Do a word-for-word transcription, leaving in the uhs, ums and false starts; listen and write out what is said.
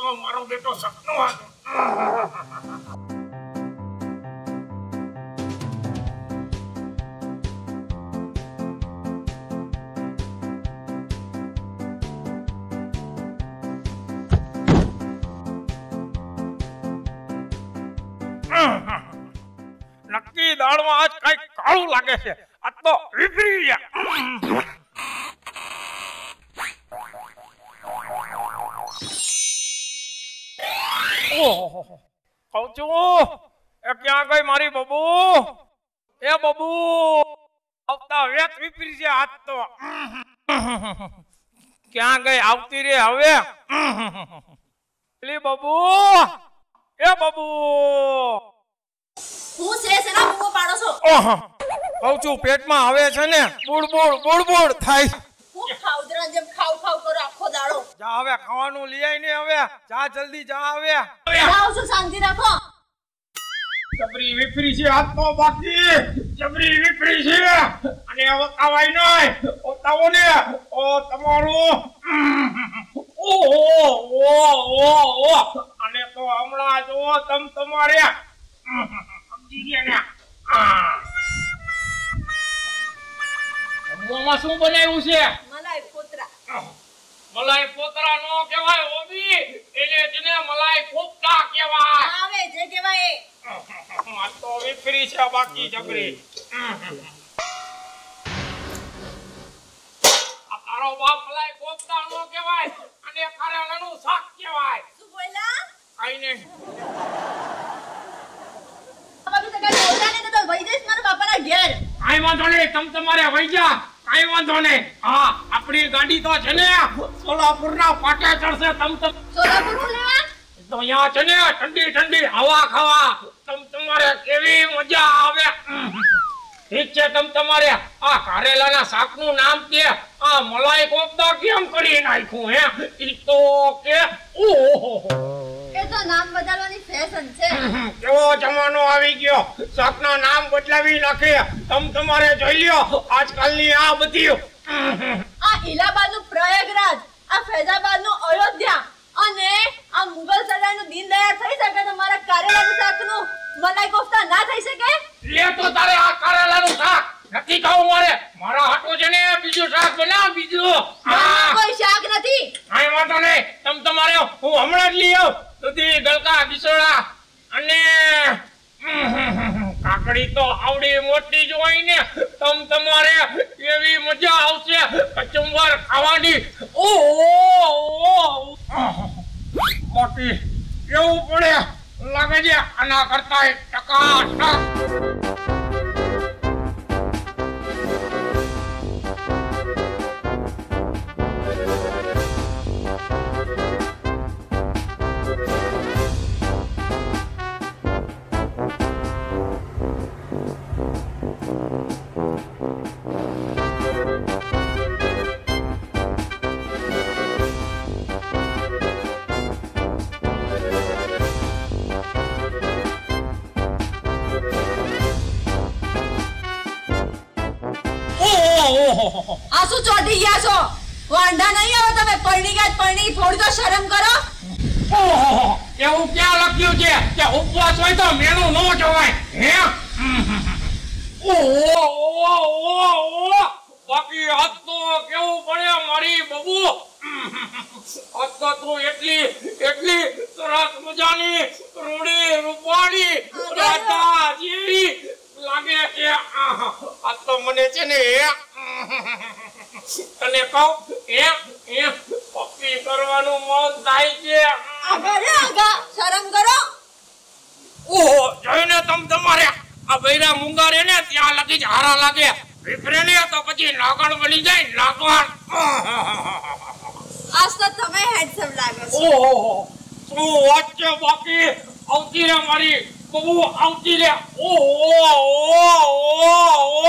તો મારો બેટો સપનો હતો. નક્કી દાળમાં આજ કઈ કાળું લાગે છે. આ તો વિફરી ગયા. ઓહો કહું છું એ ક્યાં ગઈ મારી બબુ? એ બબુ આવતા વેત વિફરી છે આજ તો. ક્યાં ગઈ? આવતી રે હવે. એલી બબુ, એ બબુ હું છે સના બબુ પાડો છો? ઓહો કહું છું પેટમાં આવે છે ને બુડબુડ બુડબુડ થાય. હું ખાવદરા જેમ ખાવ ખાવ કરો આખો દાડો. જા હવે ખાવાનું લઈ આઈ ને હવે. જા જલ્દી જા હવે. જાઓ છો શાંતિ રાખો. જબરી વિફરી છે હાથ તો બાકી. જબરી વિફરી છે અને હવે ખાવાય નહીં. ઓ તાવો ને ઓ તમારું ઓહો ઓ ઓ ઓ અને તો હમણાં જો તમ તમારે સમજી ગયા ને. મોમાં શું બનાવ્યું છે? મલાઈ પોતરા. મલાઈ પોતરા નો કહેવાય ઓબી, એને જને મલાઈ કોફતા કહેવાય. આવે જે કહેવાય. આ તો વિફરી છે બાકી જબરી. આ તારો બાપ મલાઈ કોફતા નો કહેવાય અને કારેલાનું શાક કહેવાય. શું બોલ્યા? આઈ ને બાપા તો કાલે બોલ્યા ને તો વઈ જઈશ મારા બાપાના ઘેર. કાઈ વાંધો નહીં, તમ તમારે વઈ જા. કાઈ વાંધો નહીં. હા આપણી ગાડી તો છે ને સોલાપુરના પાટે ચડશે. તમ તમ સોલાપુર હું લેવા? તો અહીંયા છે ને ઠંડી ઠંડી હવા ખાવા. તમ તમારે કેવી મજા આવે. ઠીક છે તમ તમારે આ કારેલાના શાકનું નામ કે આ મલાઈ કોફતા કેમ કરી નાખ્યું હે? ઈ તો કે ઓહો એ તો નામ બદલવાની ફેશન છે. કેવો જમાનો આવી ગયો, શાકના નામ બદલાવી નાખે. તમ તમારે જોઈ લ્યો આજકાલની આ બધી. આ ઇલાહાબાદનું પ્રયાગરાજ, આ ફૈઝાબાદનું અયોધ્યા અને આ મુગલ સરાયનું દીનદયાળ થઈ શકે તો મારા કારેલાનું શાકનું મલાઈ કોફતા ના થઈ શકે? લે તો તારે આ કારેલાનું શાક નથી ખાવું મારે. મારા હાટો છે ને બીજું શાક બનાવ બીજું. કોઈ શાક નથી. કાઈ વાંધો નહીં, તમ તમારે હું હમણાં જ લઈ આવ. દૂધી ગલકા બિસોડા અને કાકડી તો આવડી મોટી જ હોય ને. તમ તમારે એવી મજા આવશે કચુંબર ખાવાની. ઓહો મોટી કેવું પડે લાગે છે આના કરતા ટકાટક. આ શું ચોટી ગયા છો? વાંઢા નહીં આવો તમે. પરણી ગયા પરણી, થોડી તો શરમ કરો. ઓહો એવું ક્યાં લખ્યું છે કે ઉપવાસ હોય તો મેનું ન જવાય હે? ઓહો ઓહો બાકી હાથ તો કેવું પડે મારી બબુ. હાથ તો તું એટલી એટલી સરસ મજાની રૂડી રૂપાળી રાતા જેવી લાગે છે. આ તો મને છે ને તને કહું એ એ પપ્પી કરવાનું મન થાય છે. આગળ આગા શરમ કરો. ઓહો જોઈને તમ તમારે આ બૈરા મુંગારે ને ત્યાં લગી જ હારા લાગે. વિફરે ને તો પછી નાગણ બની જાય નાગણ. આજ તો તમે હેન્ડસમ લાગે છો. ઓહો શું વાત છે બાકી. આવતી રે મારી બહુ આવતી રે. ઓહો ઓહો